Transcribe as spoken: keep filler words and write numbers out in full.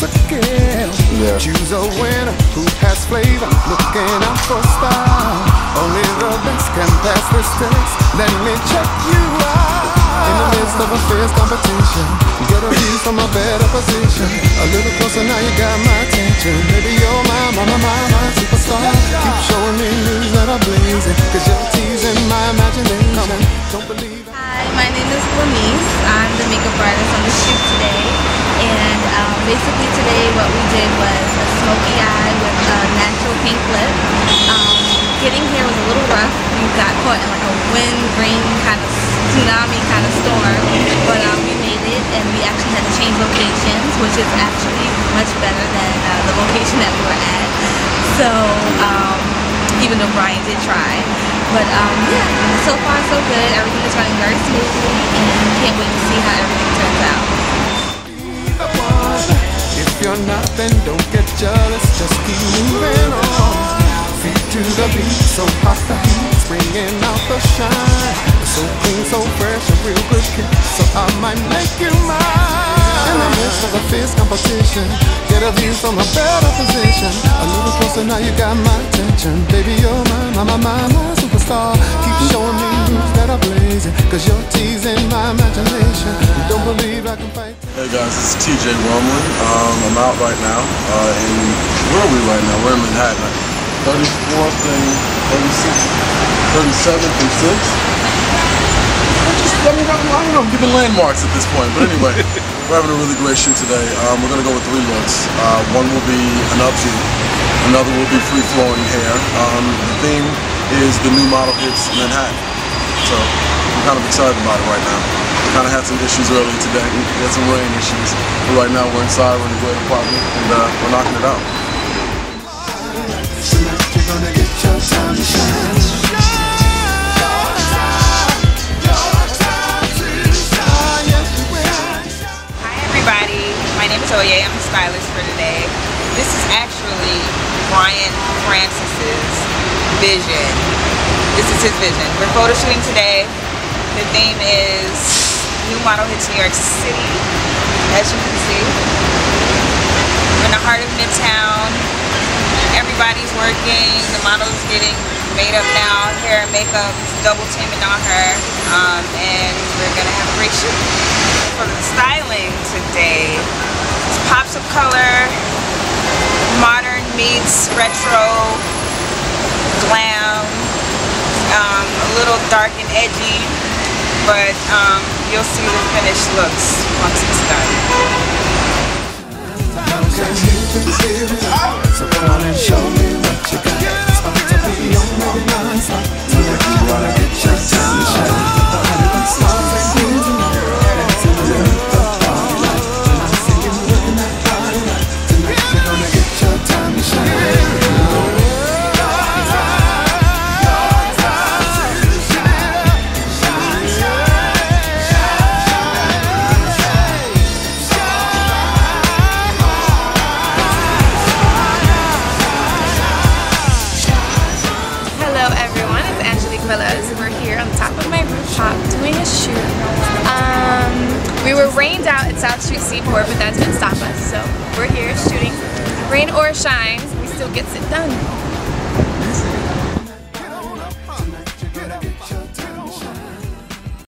to kill. Yeah. Choose a winner who has flavor, looking out for style. Only the best can pass this test. Let me check you out. In the midst of a fierce competition, get a view from a better position. A little closer now, you got my attention. Baby, you're my, my, my, my, my superstar. Keep showing me news that are blazing, cause you're teasing my imagination. Don't believe. Hi, my name is Lanice. I'm the makeup artist on the shoot today. And um, basically today what we did was a smoky eye with a natural pink lip. Um, getting here was a little rough. We got caught in like a wind, rain kind of tsunami kind of storm. But um, we made it, and we actually had to change locations, which is actually much better than uh, the location that we were at. So, um, even though Brian did try. But um, yeah, so far so good. Everything is running very smoothly, and can't wait to see how everything turns out. If you're not, then don't get jealous. Just keep moving on. Feet to the beat, so hot the heat, bringing out the shine. So clean, so fresh, a real good kick. So I might make you mine. In the midst of a fierce competition, get a view from a better position. A little closer now, you got my attention. Baby, you're my, my, my, my, my superstar. Keep showing me moves that are blazing, cause you're teasing my imagination. You don't believe I can fight. Hey guys, this is T J Wormley. Um, I'm out right now. Uh, in, where are we right now? We're in Manhattan. thirty-fourth and thirty-sixth, thirty-seventh and sixth. Just, I mean, I don't know, I'm giving landmarks at this point, but anyway, we're having a really great shoot today. Um, we're going to go with three looks. Uh, one will be an updo, another will be free-flowing hair. Um, the theme is the new model hits Manhattan, so I'm kind of excited about it right now. We kind of had some issues earlier today, we had some rain issues, but right now we're inside, we're in a great apartment, and uh, we're knocking it out. Tonight you're gonna get your time to shine. My name is Oye, I'm the stylist for today. This is actually Brian Francis's vision. This is his vision. We're photo shooting today. The theme is New Model Hits New York City. As you can see, we're in the heart of Midtown. Everybody's working. The model is getting made up now. Hair and makeup is double teaming on her. Um, and we're gonna have a great shoot. For the styling today, it's pops of color, modern meets retro, glam, um, a little dark and edgy, but um, you'll see the finished looks once it's done. So come on and show me what you got. It's about to be on the non-stop. Tonight you wanna get your time to shine. We're here on top of my rooftop doing a shoot. Um, we were rained out at South Street Seaport, but that didn't stop us. So we're here shooting. Rain or shine, we still gets it done.